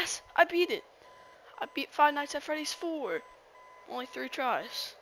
Yes, I beat it. I beat Five Nights at Freddy's 4. Only 3 tries.